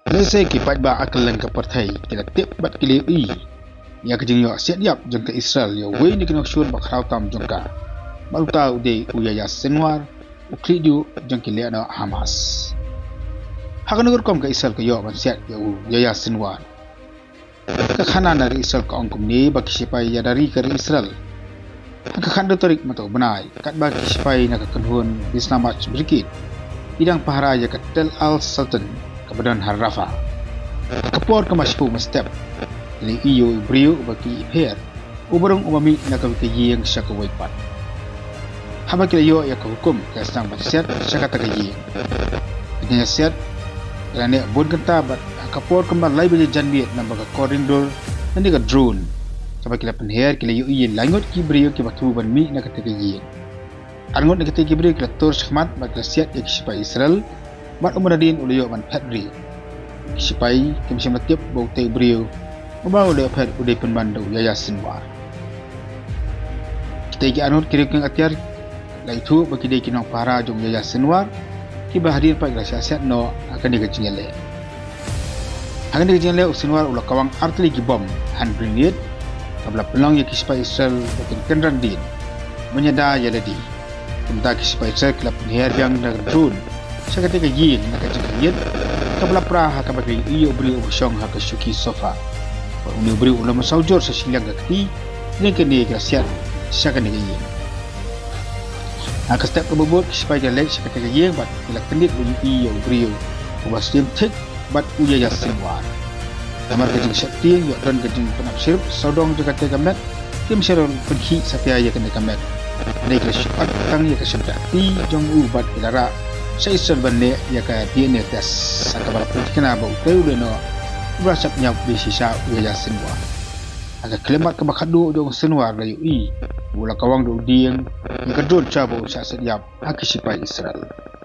Lesai kipat ba akalan ke partai kila tip bat kili ya kejing yo siap yap jengka Israel yo wei ni kena syur bak tam jengka baluta ude uyaya Sinwar uklidu jengki liana Hamas hakan ngur kom ke Israel ke yo ban siap yo uyaya Sinwar ke khana dari Israel ke ongkum ni bak sipai ya dari ke Israel ke khanda tarik mato benai kat bak sipai nak kenhun Islamat berikit bidang pahara ya ke Tel Al Sultan ke badan Harrafa kepor ke masfu mestep li iyo brio baki her ubarong umami nak ke yeng syaka waipat haba kila yo ya ke hukum ke sang basiat syaka ta yeng nya siat rane bod kenta bat kapor kembal lai beje janbiet na baga koridor nanti ke drone sampai kila penher kila yo yin langot ki brio ki batu ban mi nak ke yeng angot nak ke brio kila tor syahmat bat siat ya sipai Israel bat umaradin uliyo ban padri sipai kimsi matiap bau te brio Ubah oleh apa udah penbandu Yaya Sinwar. Kita iki anut kira keng atiar lai tu bagi dia kinong para jong Yaya Sinwar kibah hadir pak grasi aset no akan digajingale. Akan digajingale Sinwar ulah kawang artili gibom han grenade kabla pelong ya kispa Israel bakin kenran din menyada ya ladi. Tentang kispa Israel kelap penher yang nak drone seketika yin nak kajingale kabla praha kabagi iyo beri ubusyong hak syuki sofa. Uni beri ulama saujur sesilang kaki ni kini kerasiat syaka ni gaya. Akas tak kebobot supaya lek syaka gaya bat bila kendit uni iyo beri ubas tim tek bat Uyaya Sinwar. Kamar kejing syakti yo dan kejing penafsir saudong dekat kamet tim syarul pergi satya ya kena kamet. Ni kerasiat tang ya kesyakti jong ubat ilara saya serbanne ya ka dia ni tes sakabar kena bau teu leno berasap nyap di sisa Uyaya Sinwar. Agak kelemat ke bakadu jong Sinwar layu bola kawang do dieng yang kedua cabo sa sediap hak sipai Israel.